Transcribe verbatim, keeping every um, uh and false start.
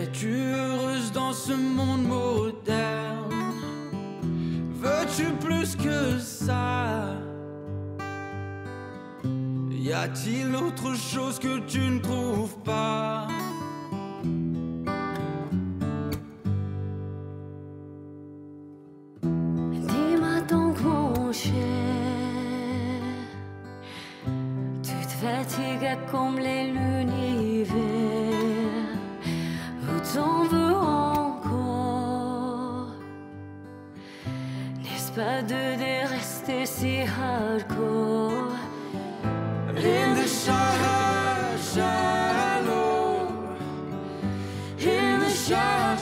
Es-tu heureuse dans ce monde moderne? Veux-tu plus que ça? Y a-t-il autre chose que tu ne trouves pas? Dis-moi donc mon cher, tu te fatigues à combler l'univers, où t'en veux encore? N'est-ce pas de rester si hardcore? In the shallow, shallow, in the shallow.